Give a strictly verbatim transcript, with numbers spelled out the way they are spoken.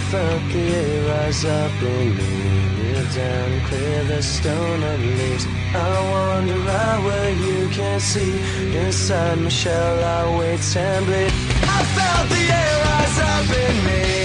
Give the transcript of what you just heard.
felt the air rise up in me. Kneel down and clear the stone and leaves. I wander out where you can't see. Inside my shell I wait and bleed. I felt the air rise up in me.